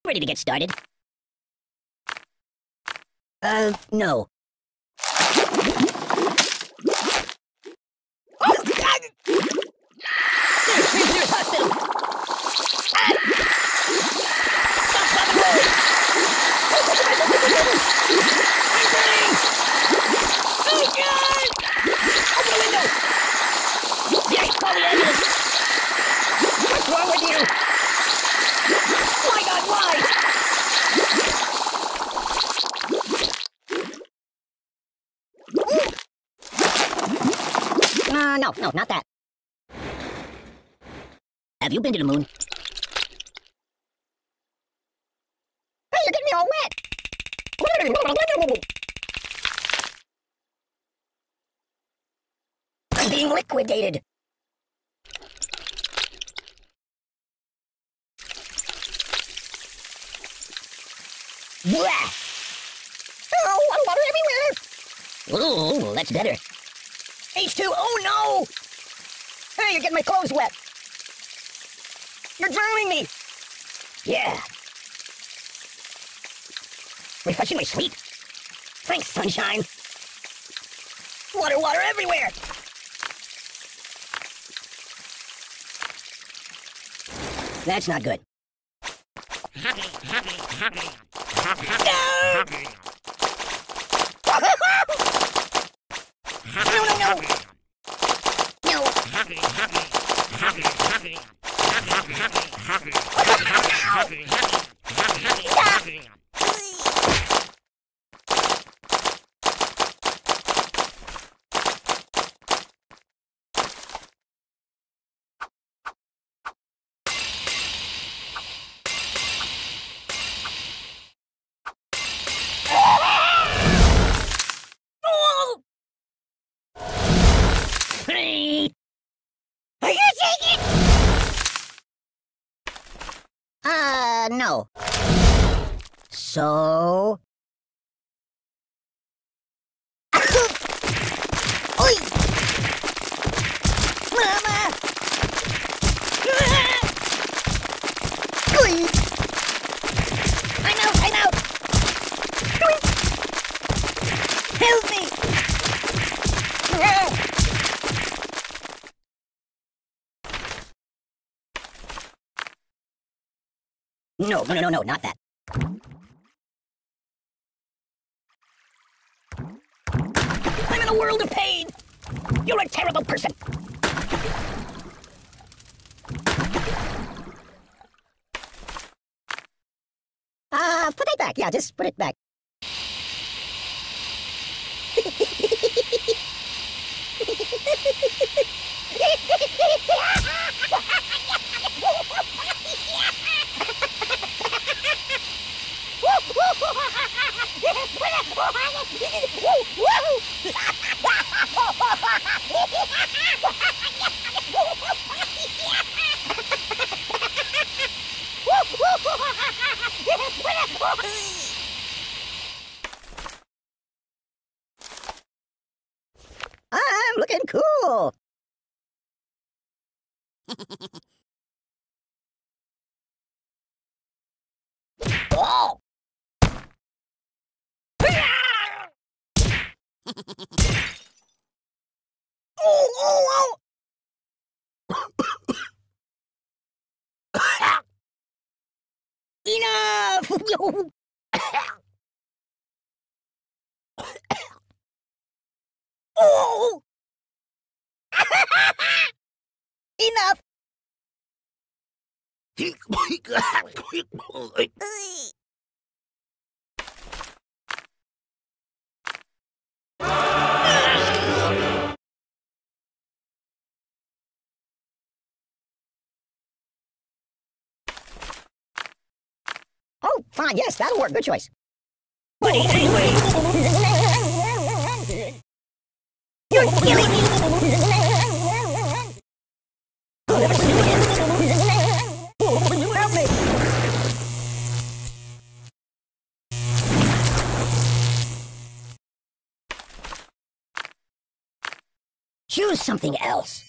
Ready to get started? No. There's hospital! Stop the road! I'm burning! Oh, God! Open the window! Yes, call the ambulance! What's wrong with you? My God, why? No, not that. Have you been to the moon? Hey, you're getting me all wet! I'm being liquidated! Blah! Oh, water everywhere! Ooh, that's better. H2, oh no! Hey, you're getting my clothes wet! You're drowning me! Yeah. Refreshing my sleep. Thanks, sunshine. Water everywhere! That's not good. No! No! Are you taking? No. So? Oi! Mama! Oi! I'm out! Help me! No, not that. I'm in a world of pain! You're a terrible person! Put it back. Yeah, just put it back. I'm looking cool. Oh! Oh! Enough! Oh! Enough! Oh, fine, yes, that'll work. Good choice. But anyway, you're killing me! I'll never see you again. Help me! Choose something else.